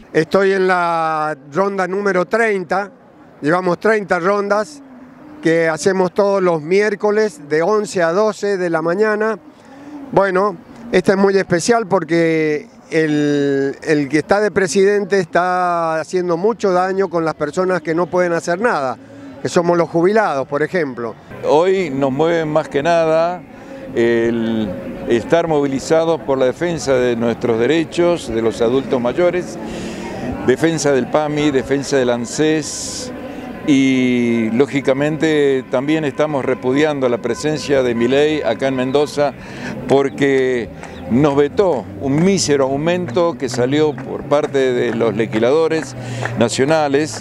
Estoy en la ronda número 30, llevamos 30 rondas que hacemos todos los miércoles de 11 a 12 de la mañana. Bueno, esta es muy especial porque el que está de presidente está haciendo mucho daño con las personas que no pueden hacer nada, que somos los jubilados, por ejemplo. Hoy nos mueve más que nada el estar movilizados por la defensa de nuestros derechos, de los adultos mayores, defensa del PAMI, defensa del ANSES y lógicamente también estamos repudiando la presencia de Milei acá en Mendoza porque nos vetó un mísero aumento que salió por parte de los legisladores nacionales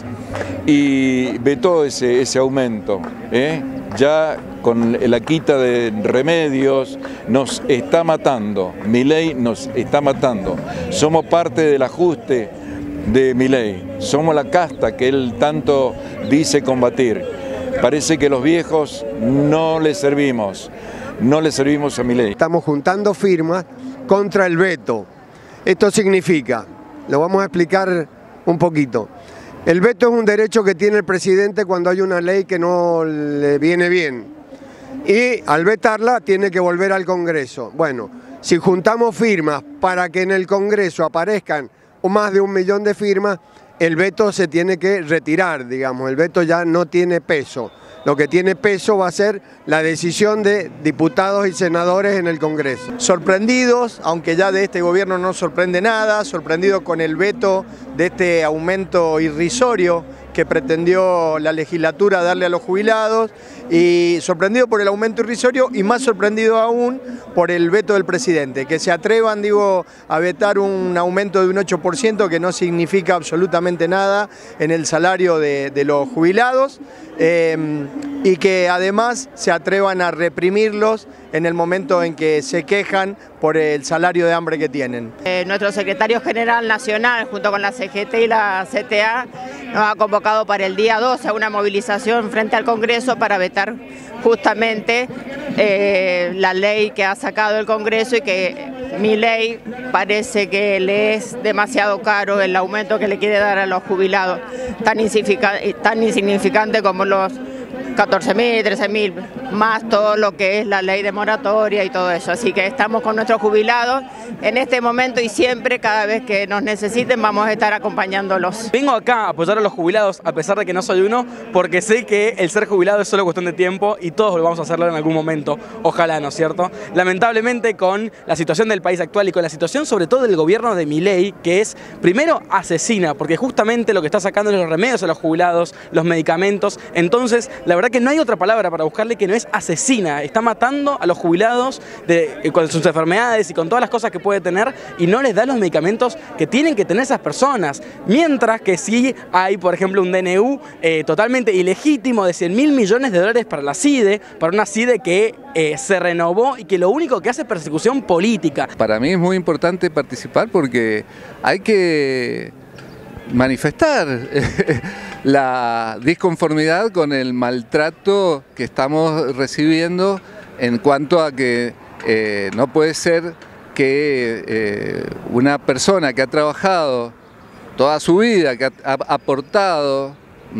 y vetó ese aumento. Ya con la quita de remedios nos está matando, Milei nos está matando. Somos parte del ajuste de Milei, somos la casta que él tanto dice combatir. Parece que los viejos no le servimos a Milei. Estamos juntando firmas contra el veto. Esto significa, lo vamos a explicar un poquito. El veto es un derecho que tiene el presidente cuando hay una ley que no le viene bien. Y al vetarla tiene que volver al Congreso. Bueno, si juntamos firmas para que en el Congreso aparezcan más de 1 millón de firmas, el veto se tiene que retirar, digamos. El veto ya no tiene peso. Lo que tiene peso va a ser la decisión de diputados y senadores en el Congreso. Sorprendidos, aunque ya de este gobierno no sorprende nada, sorprendidos con el veto de este aumento irrisorio que pretendió la legislatura darle a los jubilados, y sorprendido por el aumento irrisorio y más sorprendido aún por el veto del presidente, que se atrevan, a vetar un aumento de un 8% que no significa absolutamente nada en el salario de los jubilados, y que además se atrevan a reprimirlos en el momento en que se quejan por el salario de hambre que tienen. Nuestro secretario general nacional, junto con la CGT y la CTA, nos ha convocado para el día 12 a una movilización frente al Congreso para vetar justamente la ley que ha sacado el Congreso y que Milei parece que le es demasiado caro el aumento que le quiere dar a los jubilados, tan insignificante como los 14.000, 13.000, más todo lo que es la ley de moratoria y todo eso. Así que estamos con nuestros jubilados en este momento y siempre, cada vez que nos necesiten, vamos a estar acompañándolos. Vengo acá a apoyar a los jubilados, a pesar de que no soy uno, porque sé que el ser jubilado es solo cuestión de tiempo y todos lo vamos a hacerlo en algún momento. Ojalá, ¿no es cierto? Lamentablemente, con la situación del país actual y con la situación sobre todo del gobierno de Milei, que es, primero, asesina, porque justamente lo que está sacando es los remedios a los jubilados, los medicamentos. Entonces, la verdad que no hay otra palabra para buscarle que no es asesina. Está matando a los jubilados con sus enfermedades y con todas las cosas que puede tener y no les da los medicamentos que tienen que tener esas personas. Mientras que sí hay, por ejemplo, un DNU totalmente ilegítimo de 100.000 millones de dólares para la CIDE, para una CIDE que se renovó y que lo único que hace es persecución política. Para mí es muy importante participar porque hay que manifestar la disconformidad con el maltrato que estamos recibiendo en cuanto a que no puede ser que una persona que ha trabajado toda su vida, que ha aportado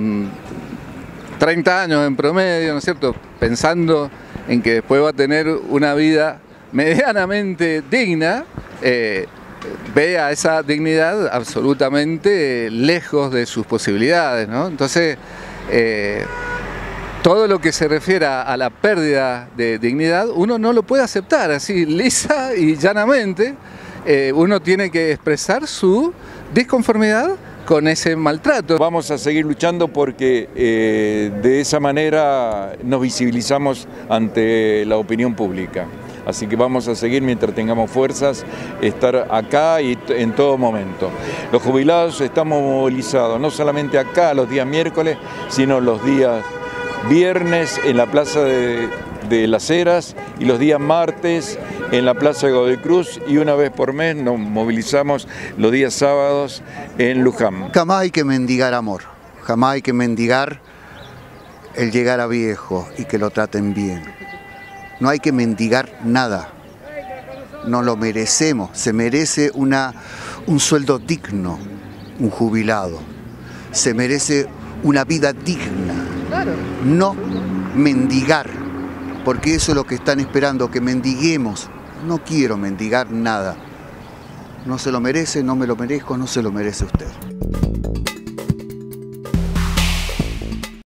30 años en promedio, ¿no es cierto?, pensando en que después va a tener una vida medianamente digna, vea esa dignidad absolutamente lejos de sus posibilidades, ¿no? Entonces, todo lo que se refiere a la pérdida de dignidad, uno no lo puede aceptar así, lisa y llanamente. Uno tiene que expresar su disconformidad con ese maltrato. Vamos a seguir luchando porque de esa manera nos visibilizamos ante la opinión pública. Así que vamos a seguir mientras tengamos fuerzas, estar acá y en todo momento. Los jubilados estamos movilizados, no solamente acá los días miércoles, sino los días viernes en la Plaza de las Heras y los días martes en la Plaza de Godoy Cruz, y una vez por mes nos movilizamos los días sábados en Luján. Jamás hay que mendigar amor, jamás hay que mendigar el llegar a viejo y que lo traten bien. No hay que mendigar nada, no lo merecemos, se merece un sueldo digno, un jubilado. Se merece una vida digna, no mendigar, porque eso es lo que están esperando, que mendiguemos. No quiero mendigar nada. No se lo merece, no me lo merezco, no se lo merece usted.